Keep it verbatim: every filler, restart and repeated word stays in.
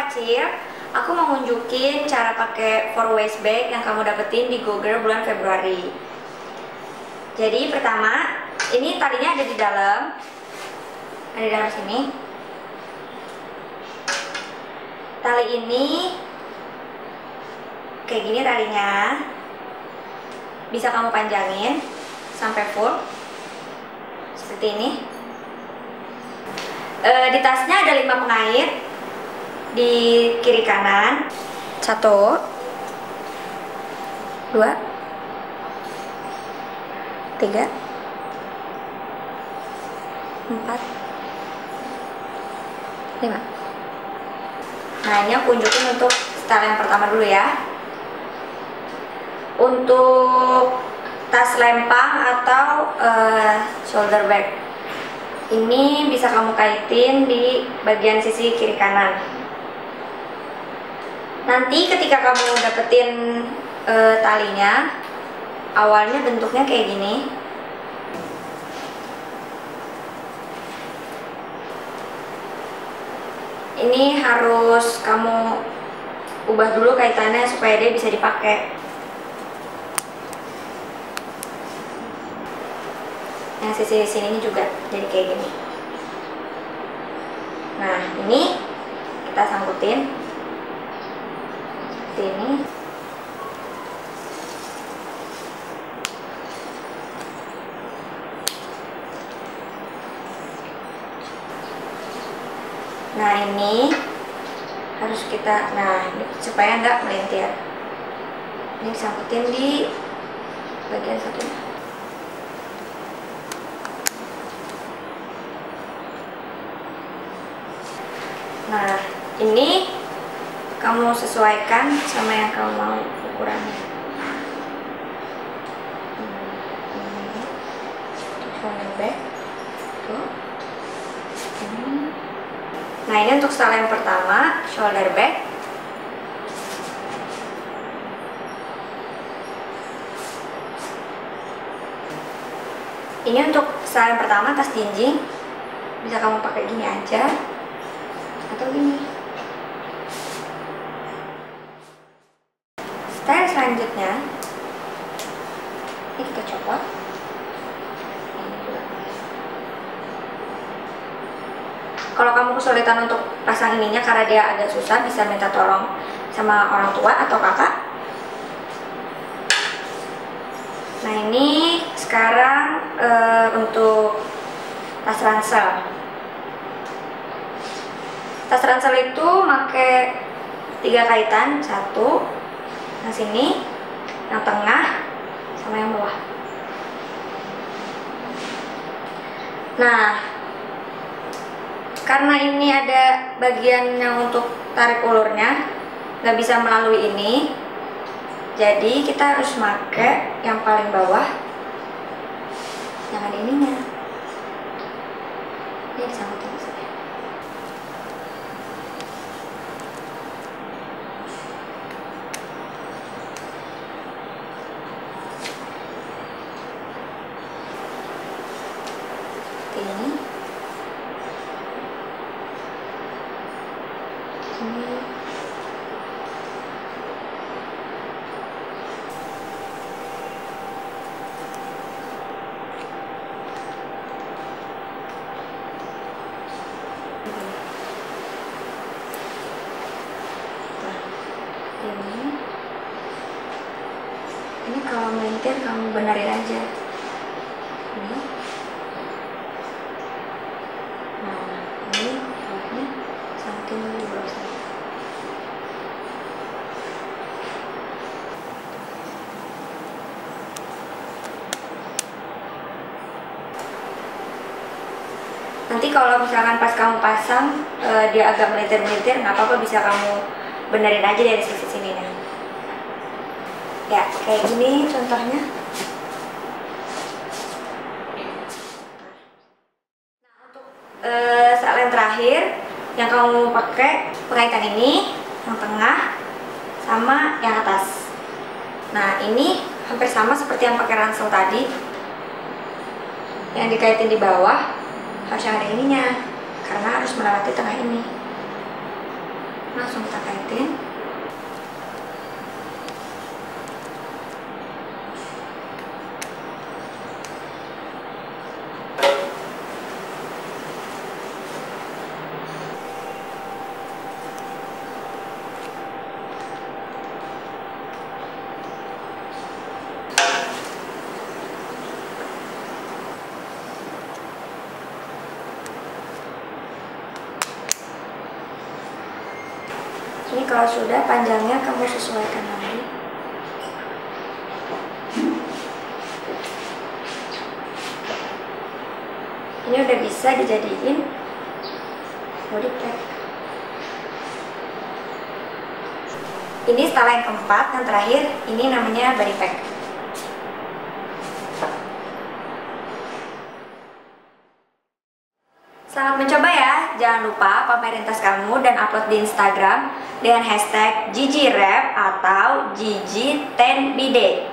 Acil, aku mau nunjukin cara pakai four waist bag yang kamu dapetin di Go-Girl bulan Februari. Jadi pertama, ini talinya ada di dalam, ada di dalam sini. Tali ini kayak gini talinya, bisa kamu panjangin sampai full seperti ini. E, di tasnya ada lima pengait di kiri kanan. Satu, dua, tiga, empat, lima. Nah, ini aku unjukin untuk style yang pertama dulu ya. Untuk tas lempang atau uh, shoulder bag, ini bisa kamu kaitin di bagian sisi kiri kanan. Nanti ketika kamu dapetin uh, talinya, awalnya bentuknya kayak gini. Ini harus kamu ubah dulu kaitannya supaya dia bisa dipakai. Yang sisi sini juga jadi kayak gini. Nah, ini kita sangkutin seperti ini. Nah, ini harus kita, nah ini supaya nggak melintir. Ini disangkutin di bagian satunya. Nah, ini kamu sesuaikan sama yang kamu mau ukurannya. Ini shoulder bag. Tuh. Ini. Nah, ini untuk style yang pertama, shoulder bag. Ini untuk style yang pertama, tas jinjing. Bisa kamu pakai gini aja atau gini. Style selanjutnya, ini kita copot. Kalau kamu kesulitan untuk pasang ininya karena dia agak susah, bisa minta tolong sama orang tua atau kakak. Nah, ini sekarang e, untuk tas ransel. Tas ransel itu pakai tiga kaitan, satu yang sini, yang tengah, sama yang bawah. Nah, karena ini ada bagian yang untuk tarik ulurnya, nggak bisa melalui ini, jadi kita harus pakai yang paling bawah, yang ada ininya. Ini disangkutin di sini. Ini. Ini. Ini. Ini kalau melintir kamu benerin aja. Ini. Nah, ini bawahnya samping di bawah sana. Nanti kalau misalkan pas kamu pasang e, dia agak melintir-melintir, nggak apa-apa, bisa kamu benerin aja dari sisi sininya. Ya, kayak gini contohnya. Nah, untuk e, style yang terakhir, yang kamu pakai pengaitan ini, yang tengah, sama yang atas. Nah, ini hampir sama seperti yang pakai ransel tadi. Yang dikaitin di bawah harus yang ada ininya, karena harus melewati tengah ini. langsung kita kaitin. Ini kalau sudah, panjangnya kamu sesuaikan lagi. Ini udah bisa dijadiin body pack. Ini style yang keempat, yang terakhir, ini namanya body pack. Selamat mencoba ya, jangan lupa pamerin tas kamu dan upload di Instagram dengan hashtag Gigi Rap atau Gigi ten B D.